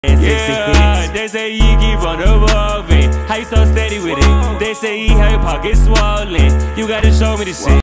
Yeah, they say you keep on evolving. How you so steady with it? They say you have your pockets swollen. You gotta show me the shit.